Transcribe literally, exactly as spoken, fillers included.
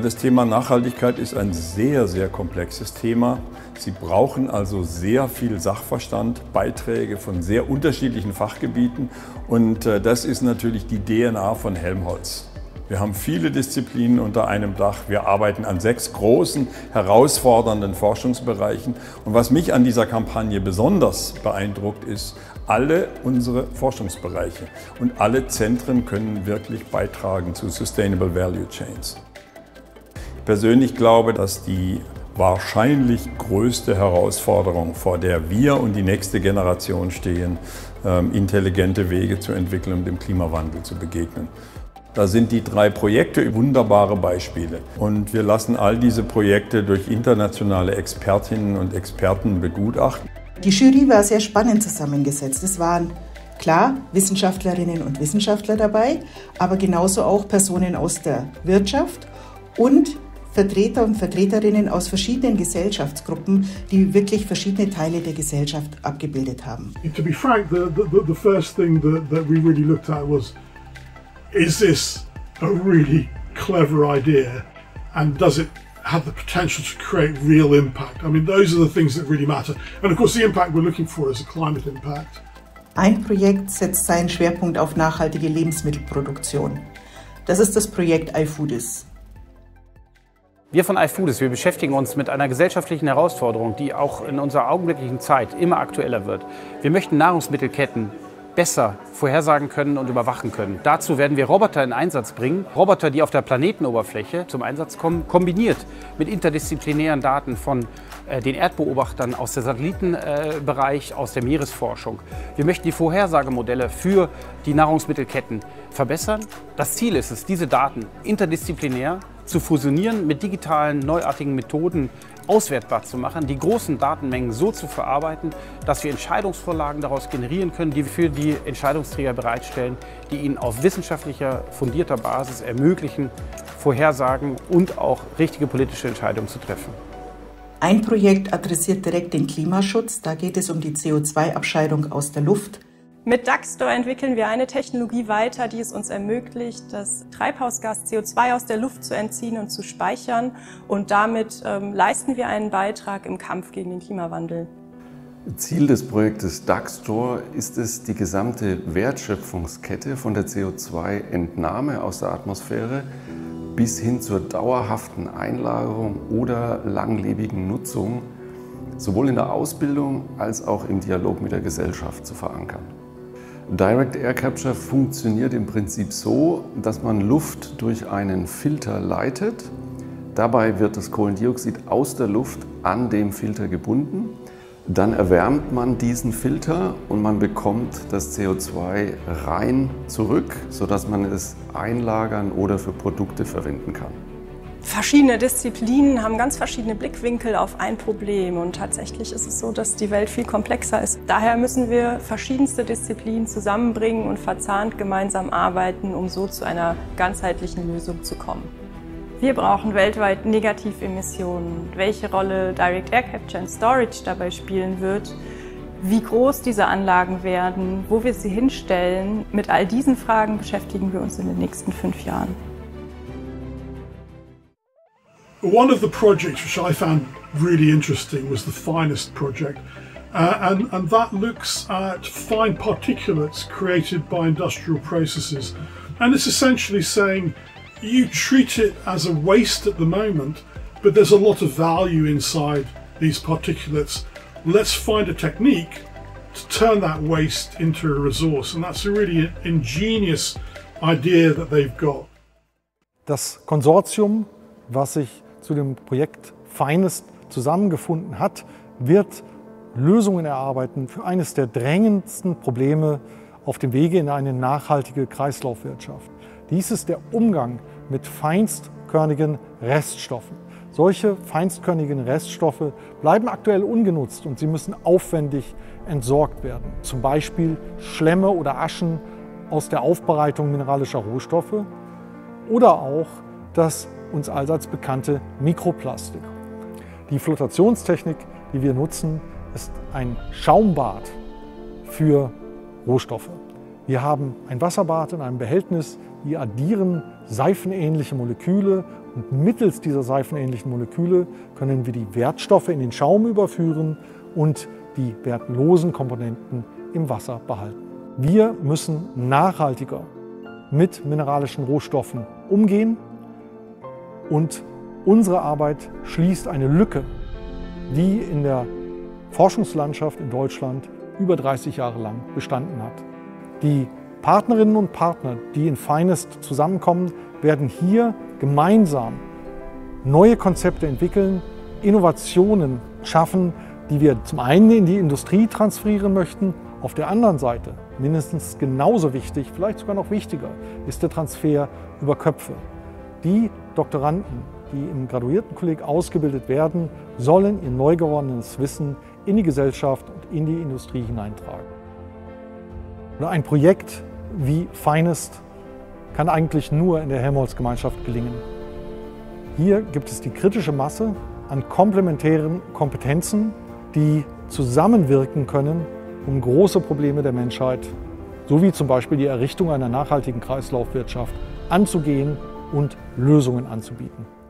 Das Thema Nachhaltigkeit ist ein sehr, sehr komplexes Thema. Sie brauchen also sehr viel Sachverstand, Beiträge von sehr unterschiedlichen Fachgebieten und das ist natürlich die D N A von Helmholtz. Wir haben viele Disziplinen unter einem Dach. Wir arbeiten an sechs großen, herausfordernden Forschungsbereichen. Und was mich an dieser Kampagne besonders beeindruckt, ist, alle unsere Forschungsbereiche und alle Zentren können wirklich beitragen zu Sustainable Value Chains. Ich persönlich glaube, dass die wahrscheinlich größte Herausforderung, vor der wir und die nächste Generation stehen, intelligente Wege zu entwickeln, um dem Klimawandel zu begegnen. Da sind die drei Projekte wunderbare Beispiele. Und wir lassen all diese Projekte durch internationale Expertinnen und Experten begutachten. Die Jury war sehr spannend zusammengesetzt. Es waren klar Wissenschaftlerinnen und Wissenschaftler dabei, aber genauso auch Personen aus der Wirtschaft und Vertreter und Vertreterinnen aus verschiedenen Gesellschaftsgruppen, die wirklich verschiedene Teile der Gesellschaft abgebildet haben. To be frank, the, the, the first thing that, that we really looked at was, is this a really clever idea and does it have the potential to create real impact? I mean, those are the things that really matter. And of course the impact we're looking for is a climate impact. Ein Projekt setzt seinen Schwerpunkt auf nachhaltige Lebensmittelproduktion. Das ist das Projekt iFoodis. Wir von iFoodis, wir beschäftigen uns mit einer gesellschaftlichen Herausforderung, die auch in unserer augenblicklichen Zeit immer aktueller wird. Wir möchten Nahrungsmittelketten besser vorhersagen können und überwachen können. Dazu werden wir Roboter in Einsatz bringen. Roboter, die auf der Planetenoberfläche zum Einsatz kommen, kombiniert mit interdisziplinären Daten von äh, den Erdbeobachtern aus dem Satellitenbereich, äh, aus der Meeresforschung. Wir möchten die Vorhersagemodelle für die Nahrungsmittelketten verbessern. Das Ziel ist es, diese Daten interdisziplinär zu fusionieren, mit digitalen, neuartigen Methoden auswertbar zu machen, die großen Datenmengen so zu verarbeiten, dass wir Entscheidungsvorlagen daraus generieren können, die wir für die Entscheidungsträger bereitstellen, die ihnen auf wissenschaftlicher, fundierter Basis ermöglichen, Vorhersagen und auch richtige politische Entscheidungen zu treffen. Ein Projekt adressiert direkt den Klimaschutz. Da geht es um die C O zwei Abscheidung aus der Luft. Mit Daxtor entwickeln wir eine Technologie weiter, die es uns ermöglicht, das Treibhausgas C O zwei aus der Luft zu entziehen und zu speichern. Und damit ähm, leisten wir einen Beitrag im Kampf gegen den Klimawandel. Ziel des Projektes Daxtor ist es, die gesamte Wertschöpfungskette von der C O zwei Entnahme aus der Atmosphäre bis hin zur dauerhaften Einlagerung oder langlebigen Nutzung sowohl in der Ausbildung als auch im Dialog mit der Gesellschaft zu verankern. Direct Air Capture funktioniert im Prinzip so, dass man Luft durch einen Filter leitet. Dabei wird das Kohlendioxid aus der Luft an dem Filter gebunden. Dann erwärmt man diesen Filter und man bekommt das C O zwei rein zurück, sodass man es einlagern oder für Produkte verwenden kann. Verschiedene Disziplinen haben ganz verschiedene Blickwinkel auf ein Problem und tatsächlich ist es so, dass die Welt viel komplexer ist. Daher müssen wir verschiedenste Disziplinen zusammenbringen und verzahnt gemeinsam arbeiten, um so zu einer ganzheitlichen Lösung zu kommen. Wir brauchen weltweit Negativemissionen. Welche Rolle Direct Air Capture and Storage dabei spielen wird, wie groß diese Anlagen werden, wo wir sie hinstellen, mit all diesen Fragen beschäftigen wir uns in den nächsten fünf Jahren. One of the projects which I found really interesting was the FINEST project, uh, and, and that looks at fine particulates created by industrial processes. And it's essentially saying you treat it as a waste at the moment, but there's a lot of value inside these particulates. Let's find a technique to turn that waste into a resource, and that's a really ingenious idea that they've got. Das Konsortium, was sich zu dem Projekt FINEST zusammengefunden hat, wird Lösungen erarbeiten für eines der drängendsten Probleme auf dem Wege in eine nachhaltige Kreislaufwirtschaft. Dies ist der Umgang mit feinstkörnigen Reststoffen. Solche feinstkörnigen Reststoffe bleiben aktuell ungenutzt und sie müssen aufwendig entsorgt werden. Zum Beispiel Schlemme oder Aschen aus der Aufbereitung mineralischer Rohstoffe oder auch das uns allseits bekannte Mikroplastik. Die Flotationstechnik, die wir nutzen, ist ein Schaumbad für Rohstoffe. Wir haben ein Wasserbad in einem Behältnis, wir addieren seifenähnliche Moleküle Und mittels dieser seifenähnlichen Moleküle können wir die Wertstoffe in den Schaum überführen und die wertlosen Komponenten im Wasser behalten. Wir müssen nachhaltiger mit mineralischen Rohstoffen umgehen und unsere Arbeit schließt eine Lücke, die in der Forschungslandschaft in Deutschland über dreißig Jahre lang bestanden hat. Die Partnerinnen und Partner, die in Finest zusammenkommen, werden hier gemeinsam neue Konzepte entwickeln, Innovationen schaffen, die wir zum einen in die Industrie transferieren möchten. Auf der anderen Seite, mindestens genauso wichtig, vielleicht sogar noch wichtiger, ist der Transfer über Köpfe. Die Doktoranden, die im Graduiertenkolleg ausgebildet werden, sollen ihr neu gewonnenes Wissen in die Gesellschaft und in die Industrie hineintragen. Ein Projekt wie Finest kann eigentlich nur in der Helmholtz-Gemeinschaft gelingen. Hier gibt es die kritische Masse an komplementären Kompetenzen, die zusammenwirken können, um große Probleme der Menschheit, sowie zum Beispiel die Errichtung einer nachhaltigen Kreislaufwirtschaft, anzugehen und Lösungen anzubieten.